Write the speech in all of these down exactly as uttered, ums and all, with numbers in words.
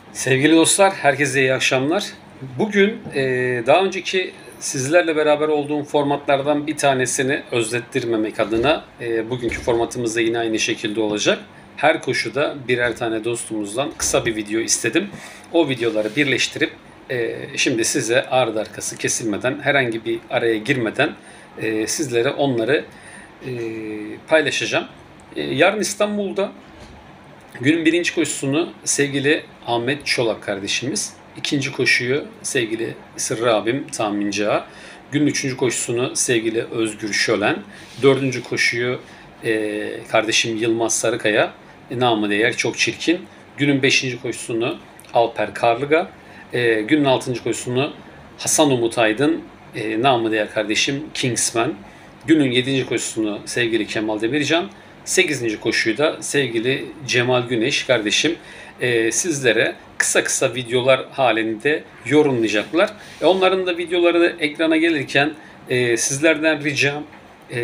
Sevgili dostlar, herkese iyi akşamlar. Bugün e, daha önceki sizlerle beraber olduğum formatlardan bir tanesini özlettirmemek adına e, bugünkü formatımız da yine aynı şekilde olacak. Her koşuda birer tane dostumuzdan kısa bir video istedim. O videoları birleştirip e, şimdi size ardı arkası kesilmeden, herhangi bir araya girmeden e, sizlere onları e, paylaşacağım. E, yarın İstanbul'da günün birinci koşusunu sevgili Ahmet Çolak kardeşimiz, ikinci koşuyu sevgili Sırrı abim Tahminci Ağa, günün üçüncü koşusunu sevgili Özgür Şölen, dördüncü koşuyu e, kardeşim Yılmaz Sarıkaya, e, namı değer çok çirkin, günün beşinci koşusunu Alper Karlıga, e, günün altıncı koşusunu Hasan Umut Aydın, e, namı değer kardeşim Kingsman, günün yedinci koşusunu sevgili Kemal Demircan, sekizinci koşuyu da sevgili Cemal Güneş kardeşim e, sizlere kısa kısa videolar halinde yorumlayacaklar. E, onların da videoları da ekrana gelirken e, sizlerden ricam e,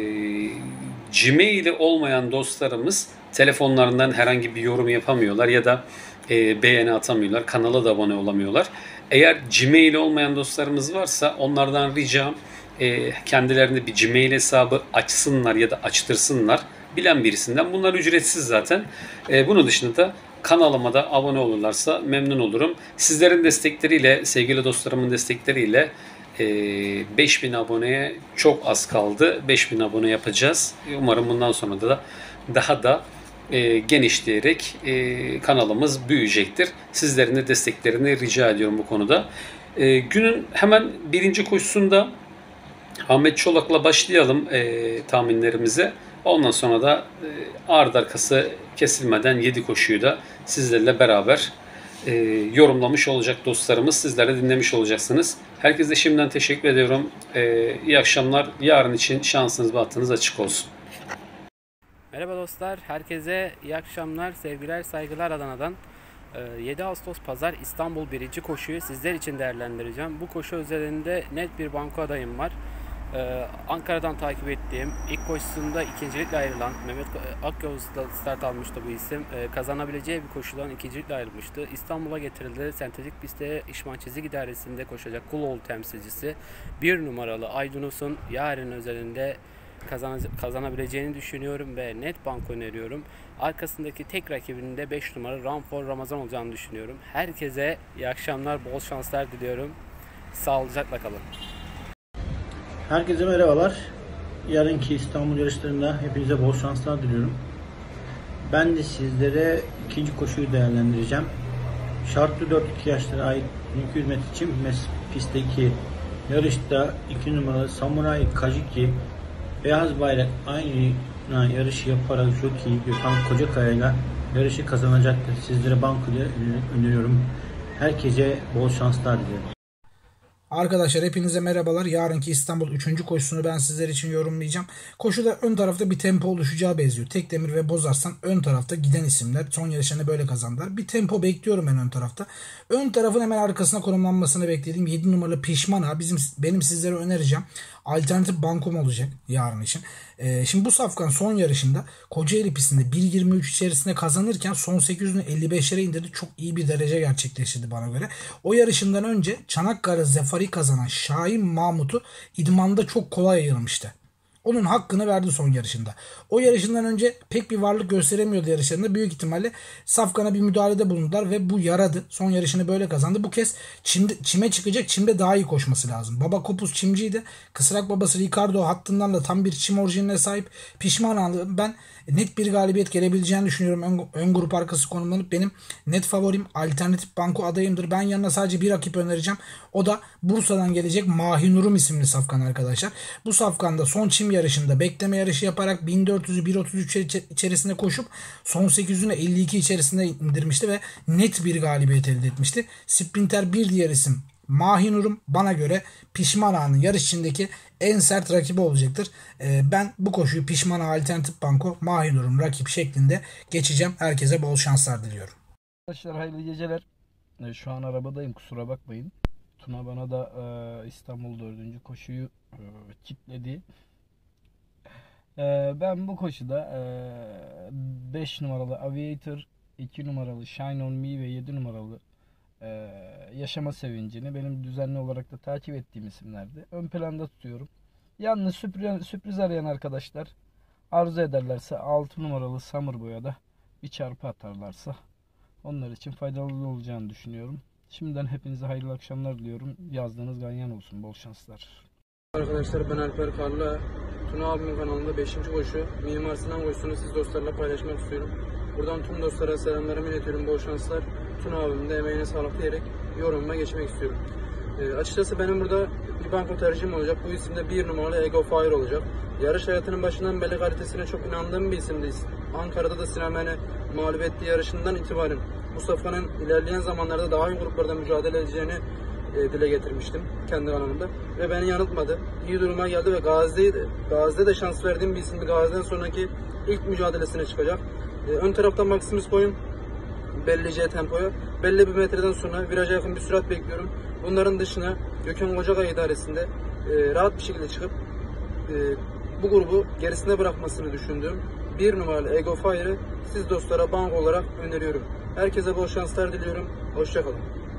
Gmail'i olmayan dostlarımız telefonlarından herhangi bir yorum yapamıyorlar ya da e, beğeni atamıyorlar. Kanala da abone olamıyorlar. Eğer Gmail olmayan dostlarımız varsa onlardan ricam e, kendilerine bir Gmail hesabı açsınlar ya da açtırsınlar. Bilen birisinden. Bunlar ücretsiz zaten. E, bunun dışında da kanalıma da abone olurlarsa memnun olurum. Sizlerin destekleriyle, sevgili dostlarımın destekleriyle e, beş bin aboneye çok az kaldı. beş bin abone yapacağız. Umarım bundan sonra da daha da e, genişleyerek e, kanalımız büyüyecektir. Sizlerin de desteklerini rica ediyorum bu konuda. E, günün hemen birinci koşusunda Ahmet Çolak'la başlayalım e, tahminlerimize. Ondan sonra da e, ardı arkası kesilmeden yedi koşuyu da sizlerle beraber e, yorumlamış olacak dostlarımız. Sizler de dinlemiş olacaksınız. Herkese şimdiden teşekkür ediyorum. E, iyi akşamlar. Yarın için şansınız, bahtınız açık olsun. Merhaba dostlar, herkese iyi akşamlar, sevgiler, saygılar Adana'dan. yedi Ağustos Pazar İstanbul birinci koşuyu sizler için değerlendireceğim. Bu koşu özelinde net bir banko adayım var. Ankara'dan takip ettiğim, ilk koşusunda ikincilikle ayrılan Mehmet Akyavuz'da start almıştı bu isim. Kazanabileceği bir koşudan ikincilikle ayrılmıştı. İstanbul'a getirildi. Sentetik pistte İşman Çizik İdaresi'nde koşacak Kuloğlu temsilcisi bir numaralı Aydınus'un yarın özelinde kazanabileceğini düşünüyorum ve net banko öneriyorum. Arkasındaki tek rakibinin de beş numara Run for Ramazan olacağını düşünüyorum. Herkese iyi akşamlar, bol şanslar diliyorum. Sağlıcakla kalın. Herkese merhabalar. Yarınki İstanbul yarışlarında hepinize bol şanslar diliyorum. Ben de sizlere ikinci koşuyu değerlendireceğim. Şartlı dört iki yaşlara ait iki yüz metre çim pistteki yarışta iki numaralı Samuray Kajiki beyaz bayrak aynı yarışı yaparak Jockey Gökhan Kocakaya ile yarışı kazanacaktır. Sizlere bankoyu öneriyorum. Herkese bol şanslar diliyorum. Arkadaşlar hepinize merhabalar. Yarınki İstanbul üçüncü koşusunu ben sizler için yorumlayacağım. Koşuda ön tarafta bir tempo oluşacağı benziyor. Tekdemir ve Bozarslan ön tarafta giden isimler. Son yarışlarını böyle kazandılar. Bir tempo bekliyorum ben ön tarafta. Ön tarafın hemen arkasına konumlanmasını beklediğim yedi numaralı Pişmana bizim benim sizlere önereceğim. Alternatif bankom olacak yarın için. Ee, şimdi bu safkan son yarışında Kocaeli pistinde bir yirmi üç içerisinde kazanırken son sekiz yüzünü elli beşlere indirdi. Çok iyi bir derece gerçekleştirdi bana göre. O yarışından önce Çanakkale Zafari kazanan Şahin Mahmut'u idmanda çok kolay ayırmıştı. Onun hakkını verdi son yarışında. O yarışından önce pek bir varlık gösteremiyordu yarışlarında. Büyük ihtimalle Safkan'a bir müdahalede bulundular ve bu yaradı. Son yarışını böyle kazandı. Bu kez çimde, çime çıkacak. Çimde daha iyi koşması lazım. Baba Kopuz çimciydi. Kısrak babası Ricardo hattından da tam bir çim orijinaline sahip. Pişman aldım. Ben net bir galibiyet gelebileceğini düşünüyorum. Ön, ön grup arkası konumlanıp benim net favorim, alternatif banko adayımdır. Ben yanına sadece bir rakip önereceğim. O da Bursa'dan gelecek Mahinurum isimli safkan arkadaşlar. Bu safkanda son çim yarışında bekleme yarışı yaparak bin dört yüzü bir otuz üç içerisinde koşup son sekiz yüzünü elli iki içerisinde indirmişti ve net bir galibiyet elde etmişti. Sprinter bir diğer isim Mahinurum bana göre Pişman Ağa'nın yarış içindeki en sert rakibi olacaktır. Ee, ben bu koşuyu Pişman Ağa alternatif banko Mahinurum rakip şeklinde geçeceğim. Herkese bol şanslar diliyorum. Arkadaşlar hayırlı geceler. Şu an arabadayım, kusura bakmayın. Tuna bana da e, İstanbul dördüncü koşuyu e, kilitledi. E, ben bu koşuda e, beş numaralı Aviator iki numaralı Shine On Me ve yedi numaralı e, Yaşama Sevincini benim düzenli olarak da takip ettiğim isimlerdi. Ön planda tutuyorum. Yalnız sürpriz, sürpriz arayan arkadaşlar arzu ederlerse altı numaralı Summer Boya'da bir çarpı atarlarsa onlar için faydalı olacağını düşünüyorum. Şimdiden hepinize hayırlı akşamlar diliyorum. Yazdığınız ganyan olsun. Bol şanslar. Arkadaşlar ben Alper Karlı. Tuna abimin kanalında beşinci koşu Mimar Sinan koşusunu siz dostlarla paylaşmak istiyorum. Buradan tüm dostlara selamlarımı iletiyorum. Bol şanslar. Tuna abimin de emeğine sağlık diyerek yorumuma geçmek istiyorum. E, açıkçası benim burada bir banko tercihim olacak. Bu isimde bir numaralı Ego Fire olacak. Yarış hayatının başından beri kalitesine çok inandığım bir isimdi. Ankara'da da Sinamen'i mağlup ettiği yarışından itibaren Mustafa'nın ilerleyen zamanlarda daha iyi gruplarda mücadele edeceğini e, dile getirmiştim kendi kanalımda. Ve beni yanıltmadı. İyi duruma geldi ve Gazi'de, Gazi'de de şans verdiğim bir isimdi. Gazi'den sonraki ilk mücadelesine çıkacak. E, ön taraftan Maximus koyun belli C tempoya. Belli bir metreden sonra viraja yakın bir sürat bekliyorum. Bunların dışına Gökhan Kocakay idaresinde e, rahat bir şekilde çıkıp e, bu grubu gerisine bırakmasını düşündüğüm bir numaralı Ego Fire'ı siz dostlara bank olarak öneriyorum. Herkese bol şanslar diliyorum. Hoşçakalın.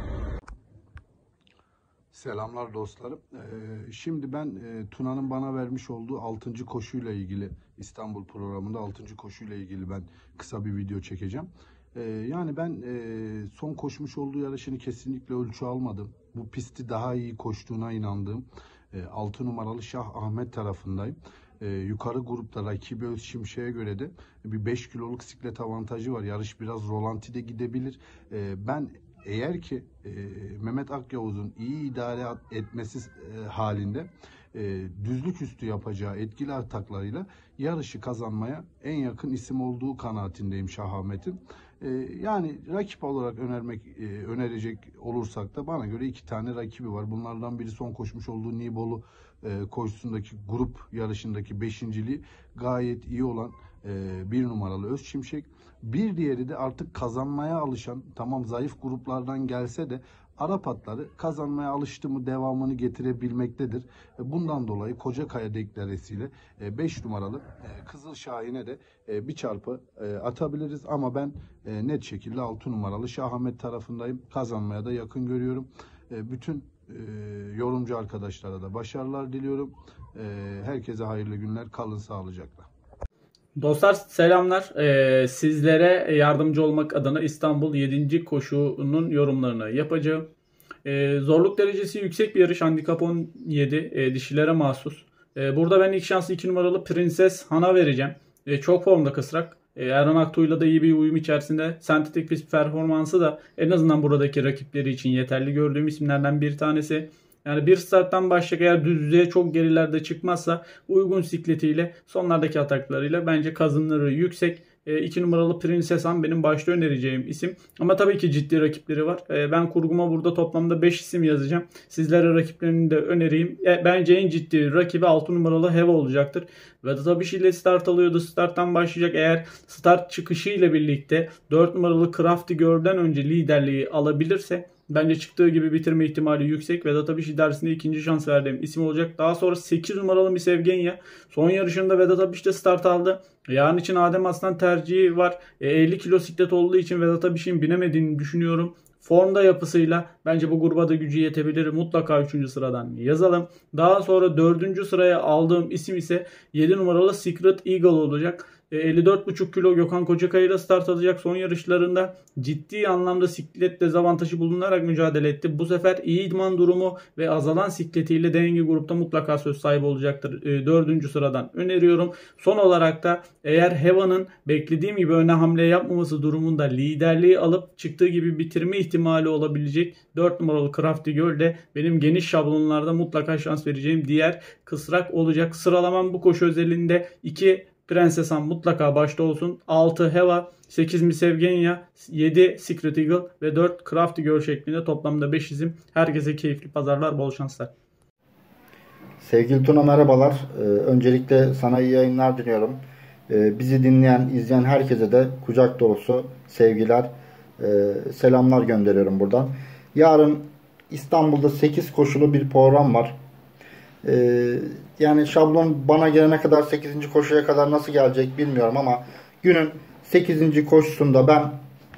Selamlar dostlarım. Ee, şimdi ben e, Tuna'nın bana vermiş olduğu altıncı koşuyla ilgili İstanbul programında altıncı koşuyla ilgili ben kısa bir video çekeceğim. Ee, yani ben e, son koşmuş olduğu yarışını kesinlikle ölçü almadım. Bu pisti daha iyi koştuğuna inandığım e, altı numaralı Şah Ahmet tarafındayım. Ee, yukarı grupta rakibi Öz Şimşek'e göre de bir beş kiloluk siklet avantajı var. Yarış biraz rolantide gidebilir. Ee, ben eğer ki e, Mehmet Akyavuz'un iyi idare etmesi e, halinde e, düzlük üstü yapacağı etkili ataklarıyla yarışı kazanmaya en yakın isim olduğu kanaatindeyim Şah Ahmet'in. E, yani rakip olarak önermek e, önerecek olursak da bana göre iki tane rakibi var. Bunlardan biri son koşmuş olduğu Nibolu e, koşusundaki grup yarışındaki beşinciliği gayet iyi olan e, bir numaralı Öz Şimşek. Bir diğeri de artık kazanmaya alışan, tamam zayıf gruplardan gelse de Arap atları kazanmaya alıştı mı devamını getirebilmektedir. Bundan dolayı Kocakaya deklaresiyle beş numaralı Kızıl Şahin'e de bir çarpı atabiliriz. Ama ben net şekilde altı numaralı Şah Ahmet tarafındayım. Kazanmaya da yakın görüyorum. Bütün yorumcu arkadaşlara da başarılar diliyorum. Herkese hayırlı günler. Kalın sağlıcakla. Dostlar selamlar. Ee, sizlere yardımcı olmak adına İstanbul yedinci koşunun yorumlarını yapacağım. Ee, zorluk derecesi yüksek bir yarış. Handikap on yedi. E, dişilere mahsus. E, burada ben ilk şansı iki numaralı Prenses Han'a vereceğim. E, çok formda kısrak. E, Erhan Aktuğ'yla da iyi bir uyum içerisinde. Sentetik pist performansı da en azından buradaki rakipleri için yeterli gördüğüm isimlerden bir tanesi. Yani bir starttan başlayacak, eğer düzlüğe çok gerilerde çıkmazsa uygun sikletiyle sonlardaki ataklarıyla bence kazanırı yüksek. iki numaralı Prenses Han benim başta önereceğim isim. Ama tabii ki ciddi rakipleri var. E, ben kurguma burada toplamda beş isim yazacağım. Sizlere rakiplerini de önereyim. E, bence en ciddi rakibi altı numaralı Heva olacaktır. Vedat Abiş ile start alıyordu. Starttan başlayacak. Eğer start çıkışı ile birlikte dört numaralı Crafty Girl'den önce liderliği alabilirse bence çıktığı gibi bitirme ihtimali yüksek. Vedat Abiş idaresinde ikinci şans verdiğim isim olacak. Daha sonra sekiz numaralı Miss Evgenya. Son yarışında Vedat Abiş de start aldı. Yarın için Adem Aslan tercihi var. E, elli kilo siklet olduğu için Vedat Abiş'in binemediğini düşünüyorum. Formda yapısıyla bence bu gruba da gücü yetebilir. Mutlaka üçüncü sıradan yazalım. Daha sonra dördüncü sıraya aldığım isim ise yedi numaralı Secret Eagle olacak. elli dört buçuk kilo Gökhan Kocakay ile start alacak. Son yarışlarında ciddi anlamda siklet dezavantajı bulunarak mücadele etti. Bu sefer iyi idman durumu ve azalan sikletiyle denge grupta mutlaka söz sahibi olacaktır. dördüncü sıradan öneriyorum. Son olarak da eğer Heva'nın beklediğim gibi öne hamle yapmaması durumunda liderliği alıp çıktığı gibi bitirme ihtimali olabilecek dört numaralı Crafty Girl de benim geniş şablonlarda mutlaka şans vereceğim diğer kısrak olacak. Sıralamam bu koşu özelinde iki Prenses Han mutlaka başta olsun. altı Heva, sekiz Miss Evgenya, yedi Secret Eagle ve dört Crafty Girl şeklinde toplamda beş isim. Herkese keyifli pazarlar, bol şanslar. Sevgili Tuna merhabalar. Ee, öncelikle sana iyi yayınlar diliyorum. Ee, bizi dinleyen, izleyen herkese de kucak dolusu sevgiler, e, selamlar gönderiyorum buradan. Yarın İstanbul'da sekiz koşulu bir program var. Ee, yani şablon bana gelene kadar sekizinci koşuya kadar nasıl gelecek bilmiyorum ama günün sekizinci koşusunda ben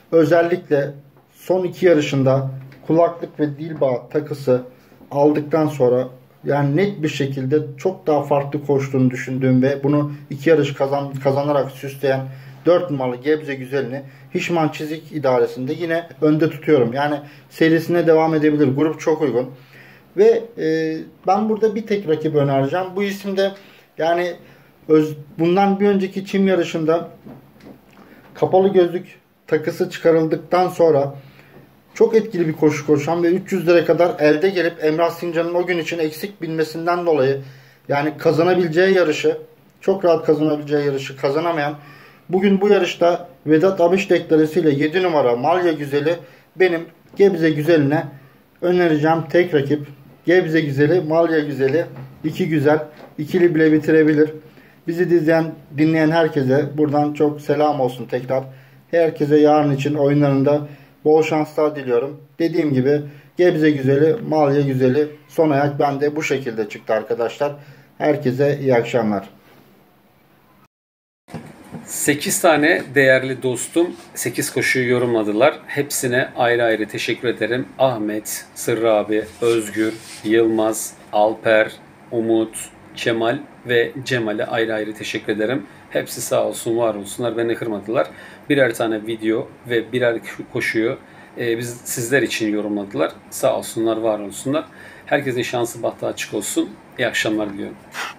özellikle son iki yarışında kulaklık ve dil bağı takısı aldıktan sonra yani net bir şekilde çok daha farklı koştuğunu düşündüğüm ve bunu iki yarış kazan, kazanarak süsleyen dört numaralı Gebze Güzeli'ni Hişman Çizik idaresinde yine önde tutuyorum. Yani serisine devam edebilir. Grup çok uygun. Ve e, ben burada bir tek rakip önereceğim. Bu isimde yani öz, bundan bir önceki çim yarışında kapalı gözlük takısı çıkarıldıktan sonra çok etkili bir koşu koşan ve üç yüz lira kadar elde gelip Emrah Sincan'ın o gün için eksik bilmesinden dolayı yani kazanabileceği yarışı, çok rahat kazanabileceği yarışı kazanamayan, bugün bu yarışta Vedat Abış deklarasıyla yedi numara Malya Güzeli benim Gebze Güzeli'ne önereceğim tek rakip. Gebze Güzeli, Malya Güzeli iki güzel, ikili bile bitirebilir. Bizi izleyen, dinleyen herkese buradan çok selam olsun tekrar. Herkese yarın için oyunlarında bol şanslar diliyorum. Dediğim gibi Gebze Güzeli, Malya Güzeli son ayak bende bu şekilde çıktı arkadaşlar. Herkese iyi akşamlar. sekiz tane değerli dostum sekiz koşuyu yorumladılar. Hepsine ayrı ayrı teşekkür ederim. Ahmet, Sırrı abi, Özgür, Yılmaz, Alper, Umut, Kemal ve Cemal'e ayrı ayrı teşekkür ederim. Hepsi sağ olsun, var olsunlar, beni kırmadılar. Birer tane video ve birer koşuyu e, biz sizler için yorumladılar. Sağ olsunlar, var olsunlar. Herkesin şansı bahtı açık olsun. İyi akşamlar diliyorum.